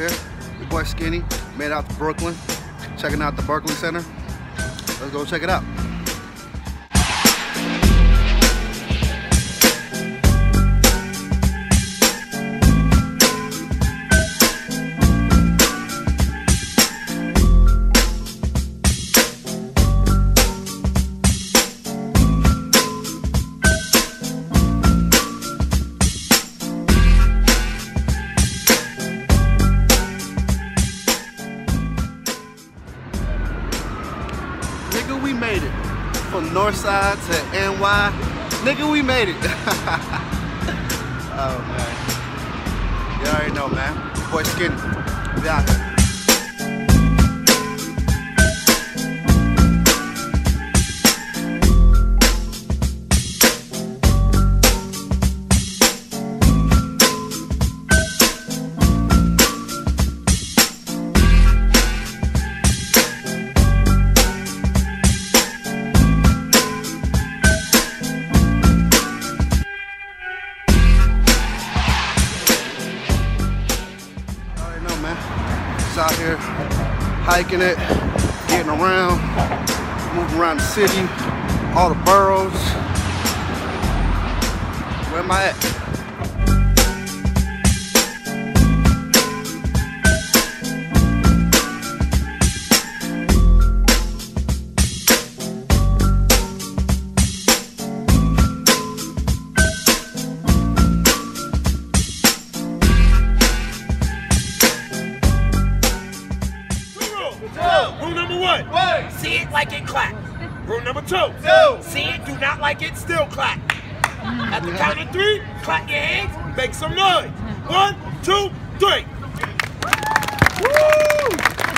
here. Your boy Skinny, made out to Brooklyn, checking out the Barclays Center. Let's go check it out. Nigga, we made it. From Northside to NY. Nigga, we made it. Oh, man. You already know, man. Your boy Skinny. We out here. Out here hiking it, getting around, moving around the city, all the boroughs. Where am I at? Rule number one, see it like it clap. Rule number two, see it, do not like it, still clap. At the count of three, clap your hands, make some noise. 1, 2, 3. Woo!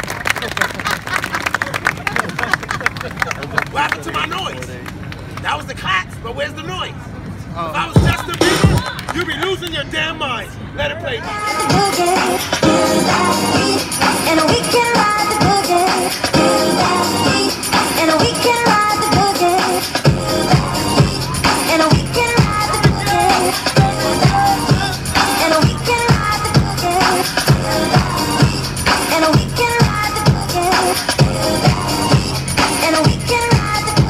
What happened to my noise? That was the claps, but where's the noise? If I was Justin Bieber, you'd be losing your damn mind. Let it play. And we can ride the boogie. And we can ride the boogie. And we can ride the boogie. And we can ride the boogie. And we can ride the boogie. And we can ride the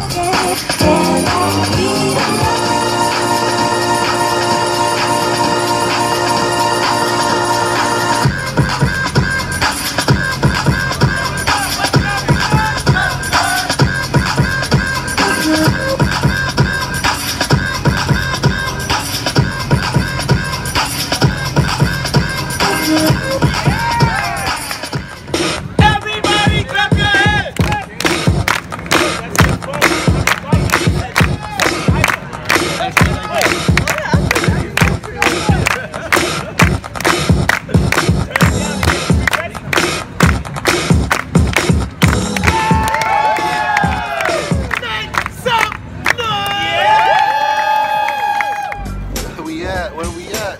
Where we at?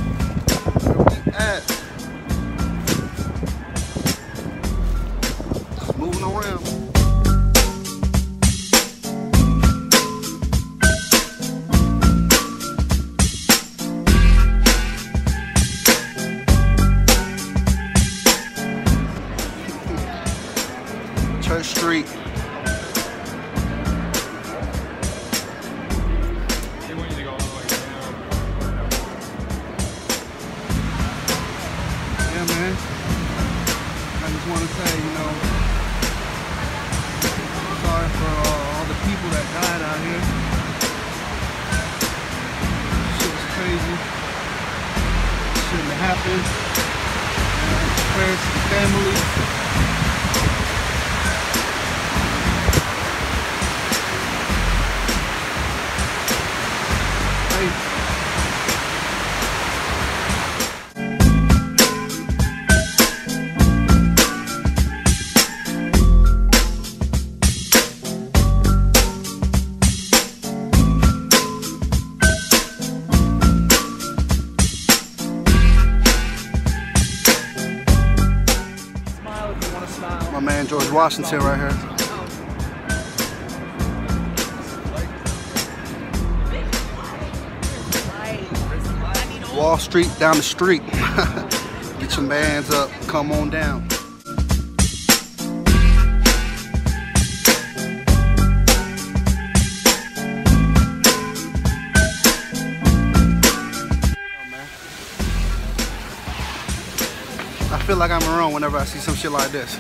Just moving around. Church Street. I just want to say, you know, sorry for all the people that died out here. Shit was crazy. Shouldn't have happened. Prayers to the family. My man George Washington right here. Wall Street down the street. You Get your mans up, come on down. I feel like I'm wrong whenever I see some shit like this.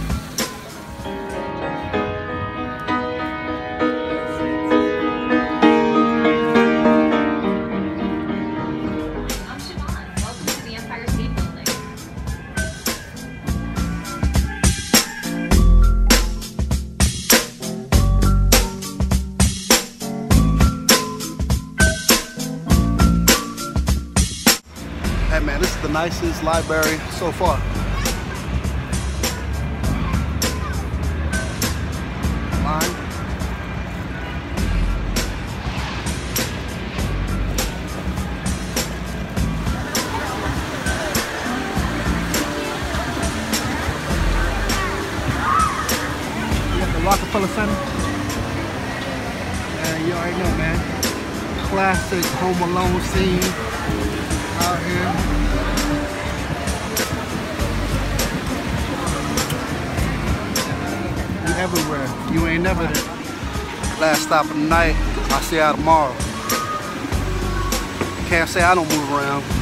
Hey man, this is the nicest library so far. Line. You got the Rockefeller Center. And you already know, man. Classic Home Alone scene. Out here. You everywhere. You ain't never there. Last stop of the night. I'll see y'all tomorrow. Can't say I don't move around.